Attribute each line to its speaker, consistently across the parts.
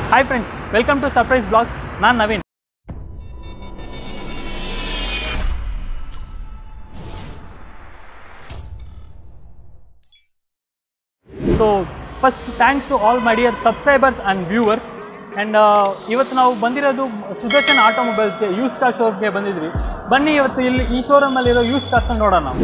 Speaker 1: Hi friends, welcome to Surprise Vlogs. Nan Naveen. So first thanks to all my dear subscribers and viewers. And ಇವತ್ತು ನಾವು ಬಂದಿರೋದು ಸುದರ್ಶನ್ ಆಟೋಮೊಬೈಲ್ಸ್ಗೆ use car ಶೋರೂಮ್ಗೆ ಬಂದಿದ್ವಿ. ಬನ್ನಿ ಇವತ್ತು ಇಲ್ಲಿ ಈ ಶೋರೂಮಲ್ಲಿರೋ ಯೂಸ್ ಕಾರ್ಸ್ನ ನೋಡೋಣ ನಾವು.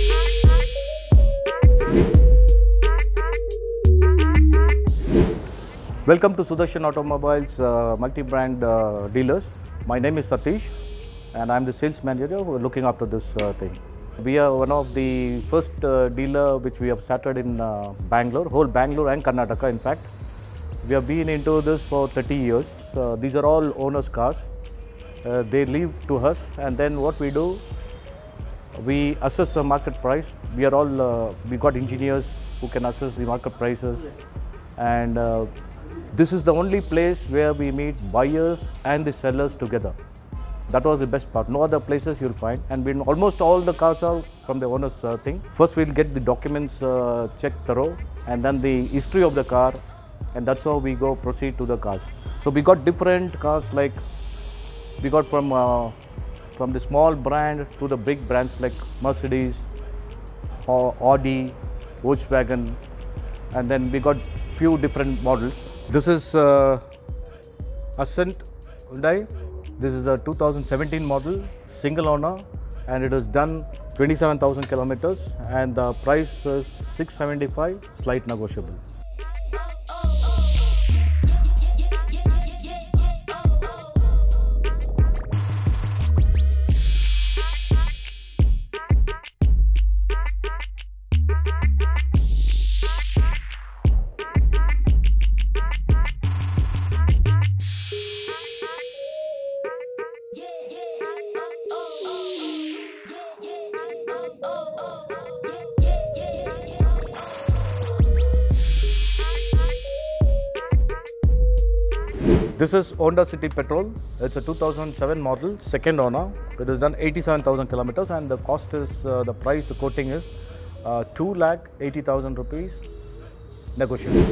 Speaker 2: Welcome to Sudarshan Automobiles multi-brand dealers. My name is Satish and I am the sales manager looking after this thing. We are one of the first dealer which we have started in Bangalore, whole Bangalore and Karnataka in fact. We have been into this for 30 years. These are all owners' cars. They leave to us and then what we do, we assess the market price. We are all, we got engineers who can assess the market prices and this is the only place where we meet buyers and the sellers together. That was the best part. No other places you'll find. And when almost all the cars are from the owner's thing. First we'll get the documents checked thorough and then the history of the car, and that's how we go proceed to the cars. So we got different cars, like we got from the small brand to the big brands like Mercedes, Audi, Volkswagen, and then we got few different models. This is Ascent Hyundai. This is a 2017 model, single owner, and it is done 27,000 kilometers and the price is 675, slight negotiable. This is Honda City Petrol. It's a 2007 model, second owner. It is done 87,000 kilometers and the cost is, the price, the quoting is 2,80,000 rupees, negotiable.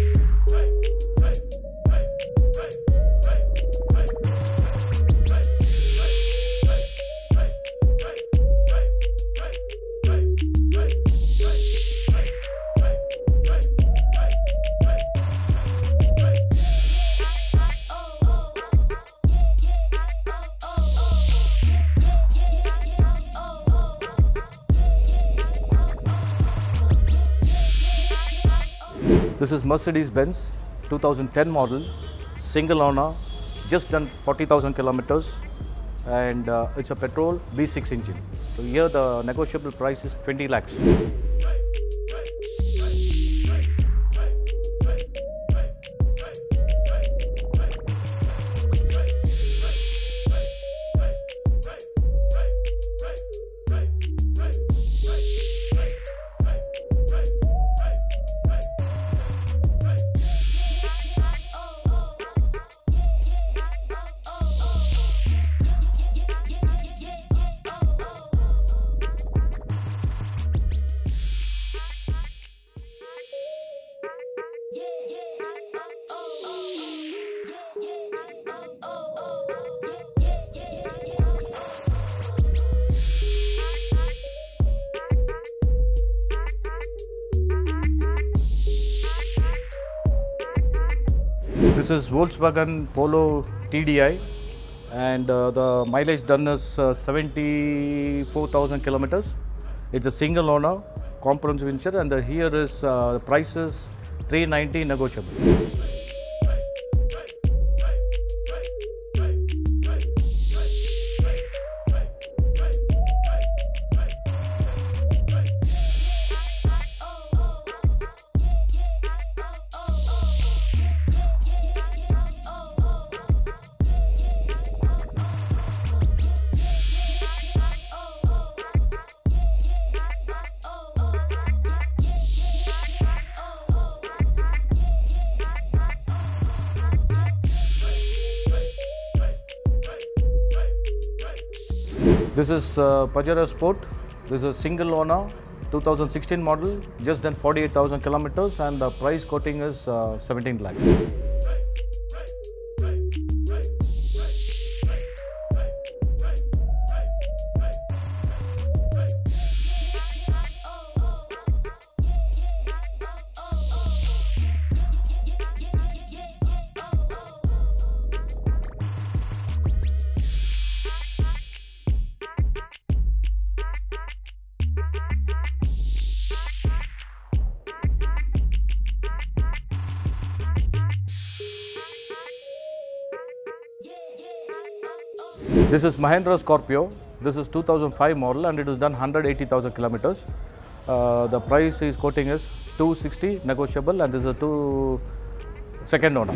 Speaker 2: This is Mercedes-Benz 2010 model, single owner, just done 40,000 kilometers and it's a petrol V6 engine. So here the negotiable price is 20 lakhs. This is Volkswagen Polo TDI and the mileage done is 74,000 kilometers. It's a single owner, comprehensive insurance, and here is the price is 390 negotiable. This is Pajero Sport. This is a single owner, 2016 model, just done 48,000 kilometers and the price quoting is 17 lakhs. This is Mahindra Scorpio. This is 2005 model and it is done 180,000 kilometers. The price is quoting is 260 negotiable, and this is a second owner.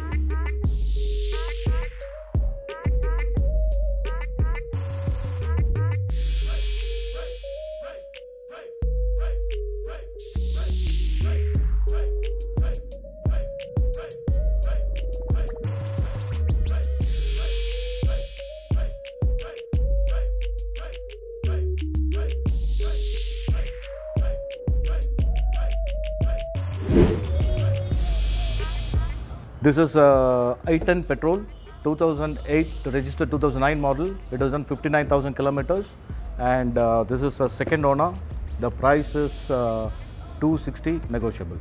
Speaker 2: This is i10 petrol, 2008 registered, 2009 model. It has done 59,000 kilometers, and this is a second owner. The price is 260 negotiable.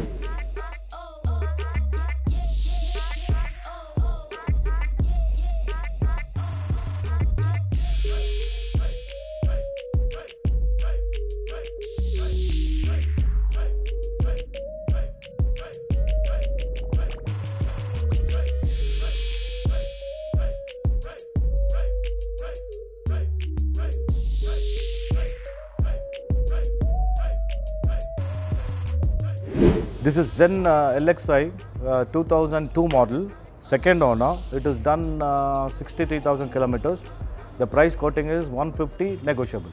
Speaker 2: This is Zen LXi 2002 model, second owner. It is done 63,000 kilometers. The price quoting is 150 negotiable.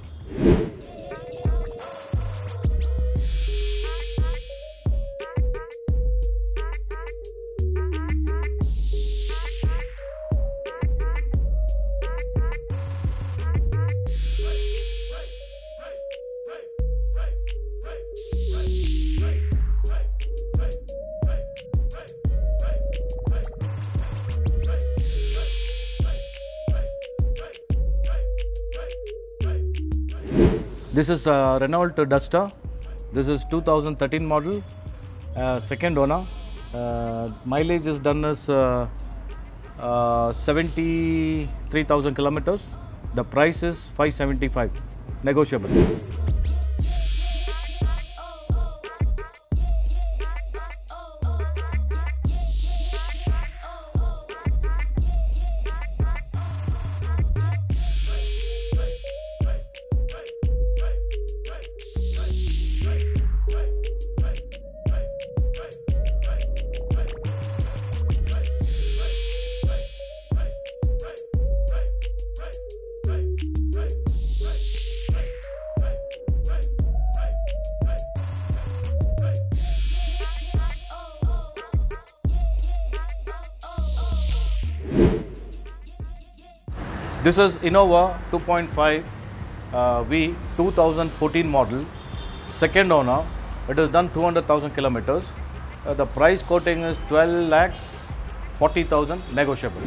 Speaker 2: This is Renault Duster. This is 2013 model, second owner. Mileage is done as 73,000 kilometers. The price is 575, negotiable. This is Innova 2.5 V 2014 model, second owner. It has done 200,000 kilometers. The price quoting is 12 lakhs 40,000 negotiable.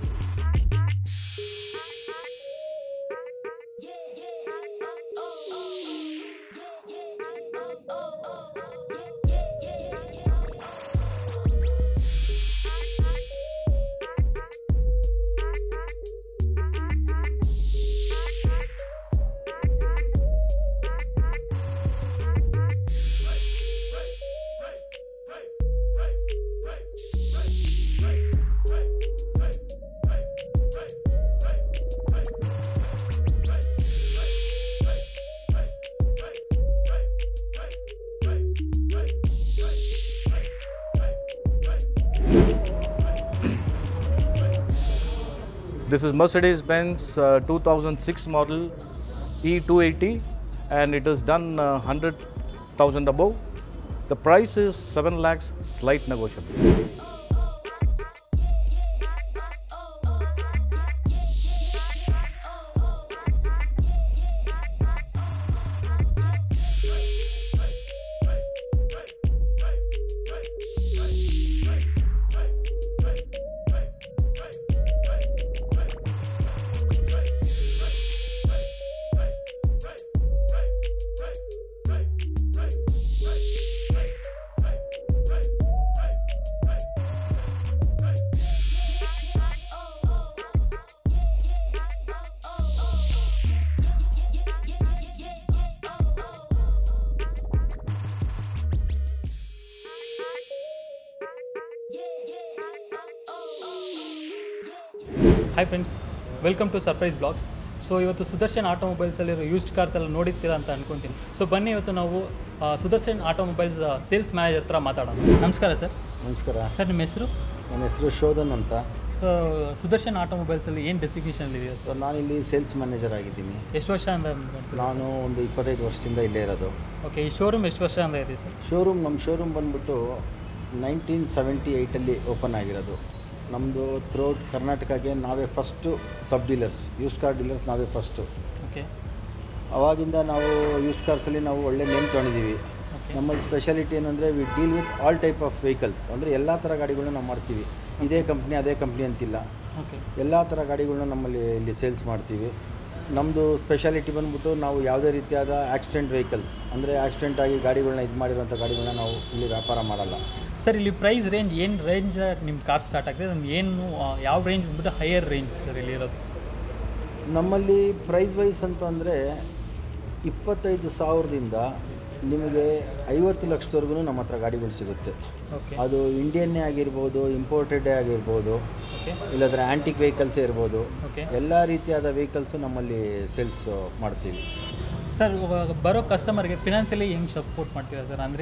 Speaker 2: This is Mercedes-Benz 2006 model E280, and it is done 100,000 above. The price is 7 lakhs, slight negotiable.
Speaker 1: Hi friends, welcome to surprise blogs. So ಇವತ್ತು Sudarshan ಆಟೋಮೊಬೈಲ್ಸಲ್ಲಿರೋ used cars ಎಲ್ಲ ನೋಡಿರ್ತೀರಾ ಅಂತ ಅನ್ಕೊತೀನಿ. So ಬನ್ನಿ ಇವತ್ತು ನಾವು Sudarshan automobiles sales manager ಹತ್ರ ಮಾತಾಡೋಣ. ನಮಸ್ಕಾರ ಸರ್.
Speaker 3: ನಮಸ್ಕಾರ
Speaker 1: ಸರ್, ನಿಮ್ಮ ಹೆಸರು?
Speaker 3: ನನ್ನ ಹೆಸರು ಶೋಧನ್ ಅಂತ.
Speaker 1: ಸೊ ಸುದರ್ಶನ್ ಆಟೋಮೊಬೈಲ್ಸಲ್ಲಿ ಏನು ಡೆಸಿಗ್ನೇಷನ್ ಇದೆಯಾ ಸರ್?
Speaker 3: ನಾನಿಲ್ಲಿ ಸೇಲ್ಸ್ ಮ್ಯಾನೇಜರ್ ಆಗಿದ್ದೀನಿ.
Speaker 1: ಎಷ್ಟು ವರ್ಷ ಅಂತ?
Speaker 3: ನಾನು ಒಂದು 25 ವರ್ಷದಿಂದ ಇಲ್ಲೇ ಇರೋದು.
Speaker 1: ಓಕೆ, ಈ ಶೋರೂಮ್ ಎಷ್ಟು ವರ್ಷ ಅಂತ ಇದೆ ಸರ್?
Speaker 3: ನಮ್ಮ ಶೋರೂಮ್ ಬಂದುಬಿಟ್ಟು 1978 ಓಪನ್ ಆಗಿರೋದು. ನಮ್ಮದು ಥ್ರೂಔಟ್ ಕರ್ನಾಟಕಕ್ಕೆ ನಾವೇ first sub dealers, used car dealers ನಾವೇ ಫಸ್ಟು.
Speaker 1: ಓಕೆ,
Speaker 3: ಅವಾಗಿಂದ ನಾವು ಯೂಸ್ಡ್ ಕಾರ್ಸಲ್ಲಿ ನಾವು ಒಳ್ಳೆ ನೇಮ್ ತೊಗೊಂಡಿದ್ದೀವಿ. ನಮ್ಮಲ್ಲಿ ಸ್ಪೆಷಾಲಿಟಿ ಏನಂದರೆ we deal with all type of vehicles. ಅಂದರೆ ಎಲ್ಲ ಥರ ಗಾಡಿಗಳನ್ನ ನಾವು ಮಾಡ್ತೀವಿ. ಇದೇ ಕಂಪ್ನಿ ಅದೇ ಕಂಪ್ನಿ ಅಂತಿಲ್ಲ, ಎಲ್ಲ ಥರ ಗಾಡಿಗಳನ್ನ ನಮ್ಮಲ್ಲಿ ಇಲ್ಲಿ ಸೇಲ್ಸ್ ಮಾಡ್ತೀವಿ. ನಮ್ಮದು ಸ್ಪೆಷಾಲಿಟಿ ಬಂದುಬಿಟ್ಟು ನಾವು ಯಾವುದೇ ರೀತಿಯಾದ ಆಕ್ಸಿಡೆಂಟ್ ವೆಹಿಕಲ್ಸ್, ಅಂದರೆ ಆಕ್ಸಿಡೆಂಟ್ ಆಗಿ ಗಾಡಿಗಳನ್ನ ಇದು ಮಾಡಿರೋಂಥ ಗಾಡಿಗಳನ್ನ ನಾವು ಇಲ್ಲಿ ವ್ಯಾಪಾರ ಮಾಡಲ್ಲ.
Speaker 1: ಸರ್, ಇಲ್ಲಿ ಪ್ರೈಸ್ ರೇಂಜ್ ಏನು ರೇಂಜ್ ನಿಮ್ಮ ಕಾರ್ ಸ್ಟಾರ್ಟ್ ಆಗ್ತದೆ? ನಮ್ಗೆ ಏನು ಯಾವ ರೇಂಜ್ ಬಂದ್ಬಿಟ್ಟು ಹೈಯರ್ ರೇಂಜ್ ಸರ್ ಇಲ್ಲಿ ಇರೋದು?
Speaker 3: ನಮ್ಮಲ್ಲಿ ಪ್ರೈಸ್ ವೈಸ್ ಅಂತ ಅಂದರೆ 25,000ದಿಂದ ನಿಮಗೆ 50 ಲಕ್ಷದವರೆಗೂ ನಮ್ಮ ಹತ್ರ ಗಾಡಿಗಳು ಸಿಗುತ್ತೆ. ಅದು ಇಂಡಿಯನ್ನೇ ಆಗಿರ್ಬೋದು, ಇಂಪೋರ್ಟೆಡೇ ಆಗಿರ್ಬೋದು, ಇಲ್ಲಾಂದರೆ ಆ್ಯಂಟಿಕ್ ವೆಹಿಕಲ್ಸೇ ಇರ್ಬೋದು. ಎಲ್ಲ ರೀತಿಯಾದ ವೆಹಿಕಲ್ಸು ನಮ್ಮಲ್ಲಿ ಸೇಲ್ಸ್ ಮಾಡ್ತೀವಿ.
Speaker 1: ಸರ್, ಬರೋ ಕಸ್ಟಮರ್ಗೆ ಫಿನಾನ್ಷಿಯಲಿ ಹೆಂಗೆ ಸಪೋರ್ಟ್ ಮಾಡ್ತೀರಾ ಸರ್? ಅಂದರೆ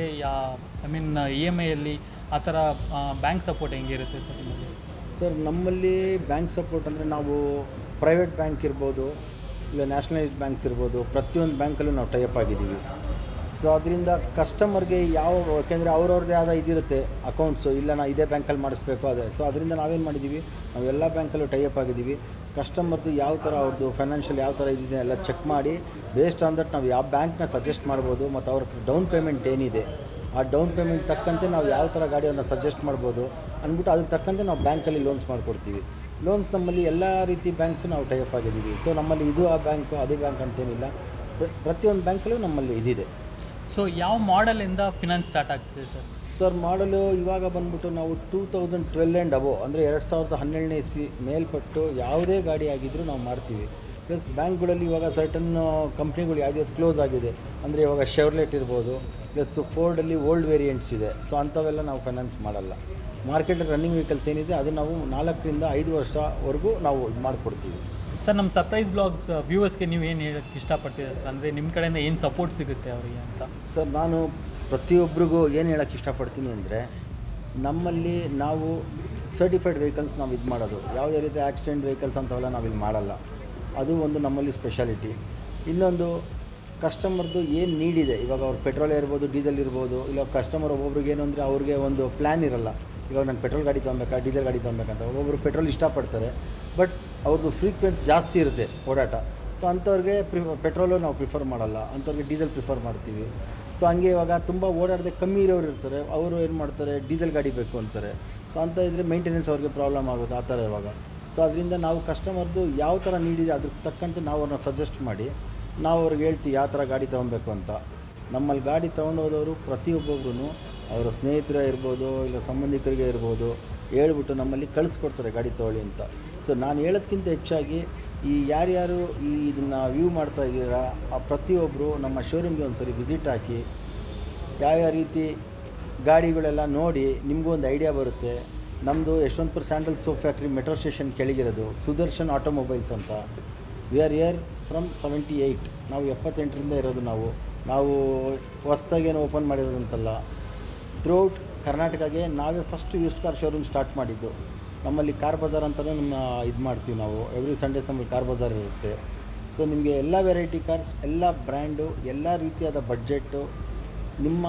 Speaker 1: EMIಯಲ್ಲಿ ಆ ಥರ ಬ್ಯಾಂಕ್ ಸಪೋರ್ಟ್ ಹೆಂಗಿರುತ್ತೆ ಸರ್ ನಿಮ್ಮಲ್ಲಿ?
Speaker 3: ಸರ್, ನಮ್ಮಲ್ಲಿ ಬ್ಯಾಂಕ್ ಸಪೋರ್ಟ್ ಅಂದರೆ ನಾವು ಪ್ರೈವೇಟ್ ಬ್ಯಾಂಕ್ ಇರ್ಬೋದು, ಇಲ್ಲ ನ್ಯಾಷನಲೈಸ್ಡ್ ಬ್ಯಾಂಕ್ಸ್ ಇರ್ಬೋದು, ಪ್ರತಿಯೊಂದು ಬ್ಯಾಂಕಲ್ಲೂ ನಾವು ಟೈಅಪ್ ಆಗಿದ್ದೀವಿ. ಸೊ ಅದರಿಂದ ಕಸ್ಟಮರ್ಗೆ ಯಾಕೆಂದರೆ ಅವ್ರವ್ರದ್ದೇ ಆದ ಇದಿರುತ್ತೆ ಅಕೌಂಟ್ಸು, ಇಲ್ಲ ನಾವು ಇದೇ ಬ್ಯಾಂಕಲ್ಲಿ ಮಾಡಿಸ್ಬೇಕು ಅದೇ. ಸೊ ಅದರಿಂದ ನಾವೇನು ಮಾಡಿದ್ದೀವಿ, ನಾವು ಎಲ್ಲ ಬ್ಯಾಂಕಲ್ಲೂ ಟೈಅಪ್ ಆಗಿದ್ದೀವಿ. ಕಸ್ಟಮರ್ದು ಯಾವ ಥರ ಅವ್ರದ್ದು ಫೈನಾನ್ಷಿಯಲ್ ಯಾವ ಥರ ಇದಿದೆ ಎಲ್ಲ ಚೆಕ್ ಮಾಡಿ ಬೇಸ್ಡ್ ಆನ್ ದಟ್ ನಾವು ಯಾವ ಬ್ಯಾಂಕ್ನ ಸಜೆಸ್ಟ್ ಮಾಡ್ಬೋದು, ಮತ್ತು ಅವ್ರ ಹತ್ರ ಡೌನ್ ಪೇಮೆಂಟ್ ಏನಿದೆ ಆ ಡೌನ್ ಪೇಮೆಂಟ್ ತಕ್ಕಂತೆ ನಾವು ಯಾವ ಥರ ಗಾಡಿಯನ್ನು ಸಜೆಸ್ಟ್ ಮಾಡ್ಬೋದು ಅಂದ್ಬಿಟ್ಟು ಅದಕ್ಕೆ ತಕ್ಕಂತೆ ನಾವು ಬ್ಯಾಂಕಲ್ಲಿ ಲೋನ್ಸ್ ಮಾಡಿಕೊಡ್ತೀವಿ. ಲೋನ್ಸ್ ನಮ್ಮಲ್ಲಿ ಎಲ್ಲ ರೀತಿ ಬ್ಯಾಂಕ್ಸು ನಾವು ಟೈಅಪ್ ಆಗಿದ್ದೀವಿ. ಸೊ ನಮ್ಮಲ್ಲಿ ಇದು ಆ ಬ್ಯಾಂಕು ಅದು ಬ್ಯಾಂಕ್ ಅಂತೇನಿಲ್ಲ, ಪ್ರತಿಯೊಂದು ಬ್ಯಾಂಕಲ್ಲೂ ನಮ್ಮಲ್ಲಿ ಇದಿದೆ.
Speaker 1: ಸೊ ಯಾವ ಮಾಡೆಲಿಂದ ಫಿನಾನ್ಸ್ ಸ್ಟಾರ್ಟ್ ಆಗ್ತಿದೆ ಸರ್?
Speaker 3: ಸರ್, ಮಾಡಲು ಇವಾಗ ಬಂದುಬಿಟ್ಟು ನಾವು 2012 ಆ್ಯಂಡ್ ಅಬೋ, ಅಂದರೆ 2017ನೇ ಇಸ್ವಿ ಮೇಲ್ಪಟ್ಟು ಯಾವುದೇ ಗಾಡಿ ಆಗಿದ್ದರೂ ನಾವು ಮಾಡ್ತೀವಿ. ಪ್ಲಸ್ ಬ್ಯಾಂಕ್ಗಳಲ್ಲಿ ಇವಾಗ ಸರ್ಟನ್ ಕಂಪ್ನಿಗಳು ಯಾವ್ದು ಕ್ಲೋಸ್ ಆಗಿದೆ, ಅಂದರೆ ಇವಾಗ ಶೆವ್ರ್ಲೆಟ್ ಇರ್ಬೋದು, ಪ್ಲಸ್ ಫೋರ್ಡಲ್ಲಿ ಓಲ್ಡ್ ವೇರಿಯಂಟ್ಸ್ ಇದೆ. ಸೊ ಅಂಥವೆಲ್ಲ ನಾವು ಫೈನಾನ್ಸ್ ಮಾಡಲ್ಲ. ಮಾರ್ಕೆಟಲ್ಲಿ ರನ್ನಿಂಗ್ ವೆಹಿಕಲ್ಸ್ ಏನಿದೆ ಅದು ನಾವು 4ರಿಂದ 5 ವರ್ಷವರೆಗೂ ನಾವು ಇದು ಮಾಡಿಕೊಡ್ತೀವಿ.
Speaker 1: ಸರ್, ನಮ್ಮ ಸರ್ಪ್ರೈಸ್ ಬ್ಲಾಗ್ಸ್ ವ್ಯೂವರ್ಸ್ಗೆ ನೀವು ಏನು ಹೇಳೋಕ್ಕೆ ಇಷ್ಟಪಡ್ತೀರಾ ಸರ್? ಅಂದರೆ ನಿಮ್ಮ ಕಡೆಯಿಂದ ಏನು ಸಪೋರ್ಟ್ ಸಿಗುತ್ತೆ ಅವರಿಗೆ ಅಂತ? ಸರ್,
Speaker 3: ನಾನು ಪ್ರತಿಯೊಬ್ಬರಿಗೂ ಏನು ಹೇಳೋಕ್ಕೆ ಇಷ್ಟಪಡ್ತೀನಿ ಅಂದರೆ, ನಮ್ಮಲ್ಲಿ ನಾವು ಸರ್ಟಿಫೈಡ್ ವೆಹಿಕಲ್ಸ್ ನಾವು ಇದು ಮಾಡೋದು, ಯಾವುದೇ ರೀತಿ ಆಕ್ಸಿಡೆಂಟ್ ವೆಹಿಕಲ್ಸ್ ಅಂಥವೆಲ್ಲ ನಾವಿಲ್ಲಿ ಮಾಡಲ್ಲ. ಅದು ಒಂದು ನಮ್ಮಲ್ಲಿ ಸ್ಪೆಷಾಲಿಟಿ. ಇನ್ನೊಂದು, ಕಸ್ಟಮರ್ದು ಏನು ನೀಡಿದೆ, ಇವಾಗ ಅವ್ರು ಪೆಟ್ರೋಲ್ ಇರ್ಬೋದು, ಡೀಸೆಲ್ ಇರ್ಬೋದು, ಇಲ್ಲ ಕಸ್ಟಮರ್ ಒಬ್ಬೊಬ್ರಿಗೆ ಏನು ಅಂದರೆ ಅವ್ರಿಗೆ ಒಂದು ಪ್ಲ್ಯಾನ್ ಇರಲ್ಲ. ಇವಾಗ ನಾನು ಪೆಟ್ರೋಲ್ ಗಾಡಿ ತೊಗೊಬೇಕಾ ಡೀಸೆಲ್ ಗಾಡಿ ತೊಗೊಬೇಕಂತ. ಒಬ್ಬೊಬ್ಬರು ಪೆಟ್ರೋಲ್ ಇಷ್ಟಪಡ್ತಾರೆ, ಬಟ್ ಅವ್ರದ್ದು ಫ್ರೀಕ್ವೆನ್ಸ್ ಜಾಸ್ತಿ ಇರುತ್ತೆ ಓಡಾಟ. ಸೊ ಅಂಥವ್ರಿಗೆ ಪೆಟ್ರೋಲು ನಾವು ಪ್ರಿಫರ್ ಮಾಡಲ್ಲ, ಅಂಥವ್ರಿಗೆ ಡೀಸೆಲ್ ಪ್ರಿಫರ್ ಮಾಡ್ತೀವಿ. ಸೊ ಹಂಗೆ ಇವಾಗ ತುಂಬ ಓಡಾಡದೆ ಕಮ್ಮಿ ಇರೋರು ಇರ್ತಾರೆ, ಅವರು ಏನು ಮಾಡ್ತಾರೆ, ಡೀಸೆಲ್ ಗಾಡಿ ಬೇಕು ಅಂತಾರೆ. ಸೊ ಅಂತ ಇದ್ದರೆ ಮೇಂಟೆನೆನ್ಸ್ ಅವ್ರಿಗೆ ಪ್ರಾಬ್ಲಮ್ ಆಗುತ್ತೆ ಆ ಥರ ಇವಾಗ. ಸೊ ಅದರಿಂದ ನಾವು ಕಸ್ಟಮರ್ದು ಯಾವ ಥರ ನೀಡಿದೆ ಅದಕ್ಕೆ ತಕ್ಕಂತೆ ನಾವು ಅವ್ರನ್ನ ಸಜೆಸ್ಟ್ ಮಾಡಿ ನಾವು ಅವ್ರಿಗೆ ಹೇಳ್ತೀವಿ ಯಾವ ಥರ ಗಾಡಿ ತೊಗೊಬೇಕು ಅಂತ. ನಮ್ಮಲ್ಲಿ ಗಾಡಿ ತೊಗೊಂಡೋದವರು ಪ್ರತಿಯೊಬ್ಬೊಬ್ರು ಅವರ ಸ್ನೇಹಿತರೇ ಇರ್ಬೋದು, ಇಲ್ಲ ಸಂಬಂಧಿಕರಿಗೆ ಇರ್ಬೋದು, ಹೇಳ್ಬಿಟ್ಟು ನಮ್ಮಲ್ಲಿ ಕಳಿಸ್ಕೊಡ್ತಾರೆ ಗಾಡಿ ತೊಗೊಳ್ಳಿ ಅಂತ. ಸೊ ನಾನು ಹೇಳೋದ್ಕಿಂತ ಹೆಚ್ಚಾಗಿ ಈ ಯಾರ್ಯಾರು ಇದನ್ನು ವ್ಯೂ ಮಾಡ್ತಾ ಇದ್ದೀರಾ ಆ ಪ್ರತಿಯೊಬ್ಬರು ನಮ್ಮ ಶೋರೂಮ್ಗೆ ಒಂದು ಸರಿ ವಿಸಿಟ್ ಹಾಕಿ ಯಾವ್ಯಾವ ರೀತಿ ಗಾಡಿಗಳೆಲ್ಲ ನೋಡಿ ನಿಮಗೂ ಒಂದು ಐಡಿಯಾ ಬರುತ್ತೆ. ನಮ್ಮದು Yeshwantpur sandal soap factory metro station ಕೆಳಗಿರೋದು ಸುದರ್ಶನ್ ಆಟೋಮೊಬೈಲ್ಸ್ ಅಂತ. We are here from 78. ನಾವು 78ರಿಂದ ಇರೋದು. ನಾವು ಹೊಸ್ದಾಗೇನು ಓಪನ್ ಮಾಡಿರೋದಂತಲ್ಲ, ಥ್ರೂಔಟ್ ಕರ್ನಾಟಕಗೆ ನಾವೇ first used car showroom start ಮಾಡಿದ್ದು. ನಮ್ಮಲ್ಲಿ ಕಾರ್ ಬಜಾರ್ ಅಂತಲೂ ನಮ್ಮ ಇದು ಮಾಡ್ತೀವಿ ನಾವು. ಎವ್ರಿ ಸಂಡೇಸ್ ನಮ್ಮಲ್ಲಿ ಕಾರ್ ಬಜಾರ್ ಇರುತ್ತೆ. ಸೊ ನಿಮಗೆ ಎಲ್ಲ ವೆರೈಟಿ ಕಾರ್ಸ್, ಎಲ್ಲ ಬ್ರ್ಯಾಂಡು, ಎಲ್ಲ ರೀತಿಯಾದ ಬಡ್ಜೆಟ್ಟು, ನಿಮ್ಮ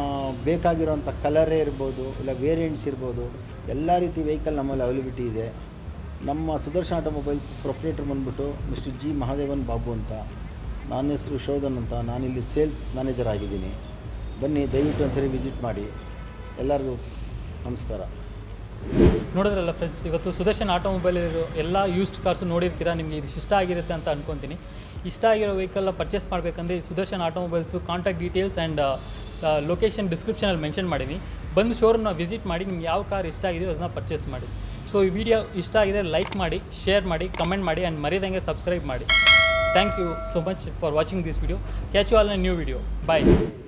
Speaker 3: ಬೇಕಾಗಿರೋಂಥ ಕಲರೇ ಇರ್ಬೋದು, ಇಲ್ಲ ವೇರಿಯಂಟ್ಸ್ ಇರ್ಬೋದು, ಎಲ್ಲ ರೀತಿ ವೆಹಿಕಲ್ ನಮ್ಮಲ್ಲಿ ಅವೈಲಬಿಲಿಟಿ ಇದೆ. ನಮ್ಮ ಸುದರ್ಶನ್ ಆಟೋಮೊಬೈಲ್ಸ್ ಪ್ರೊಪ್ರೈಟರ್ ಬಂದುಬಿಟ್ಟು ಮಿಸ್ಟರ್ ಜಿ ಮಹಾದೇವನ್ ಬಾಬು ಅಂತ. ನನ್ನ ಹೆಸರು ಶೋಧನ್ ಅಂತ. ನಾನಿಲ್ಲಿ ಸೇಲ್ಸ್ ಮ್ಯಾನೇಜರ್ ಆಗಿದ್ದೀನಿ. ಬನ್ನಿ, ದಯವಿಟ್ಟು ಒಂದ್ಸರಿ ವಿಸಿಟ್ ಮಾಡಿ. ಎಲ್ಲರಿಗೂ ನಮಸ್ಕಾರ.
Speaker 1: ನೋಡಿದ್ರಲ್ಲ ಫ್ರೆಂಡ್ಸ್, ಇವತ್ತು ಸುದರ್ಶನ್ ಆಟೋಮೊಬೈಲ್ ಇರೋ ಎಲ್ಲ ಯೂಸ್ಡ್ ಕಾರ್ಸು ನೋಡಿರ್ತೀರಾ. ನಿಮಗೆ ಇದು ಇಷ್ಟ ಆಗಿರುತ್ತೆ ಅಂತ ಅಂದ್ಕೊತೀನಿ. ಇಷ್ಟ ಆಗಿರೋ ವೆಹಿಕಲ್ನ ಪರ್ಚೇಸ್ ಮಾಡಬೇಕಂದ್ರೆ Sudarshan automobiles contact details and location ಡಿಸ್ಕ್ರಿಪ್ಷನಲ್ಲಿ ಮೆನ್ಷನ್ ಮಾಡಿದ್ದೀನಿ. ಬಂದು ಶೋರೂಮ್ನ ವಿಸಿಟ್ ಮಾಡಿ ನಿಮ್ಗೆ ಯಾವ ಕಾರ್ ಇಷ್ಟ ಆಗಿದೆಯೋ ಅದನ್ನು ಪರ್ಚೇಸ್ ಮಾಡಿ. ಸೊ ಈ ವಿಡಿಯೋ ಇಷ್ಟ ಆಗಿದೆ ಲೈಕ್ ಮಾಡಿ, ಶೇರ್ ಮಾಡಿ, ಕಮೆಂಟ್ ಮಾಡಿ ಆ್ಯಂಡ್ ಮರಿದಂಗೆ ಸಬ್ಸ್ಕ್ರೈಬ್ ಮಾಡಿ. Thank you so much for watching this video. Catch you all in a new video. Bye.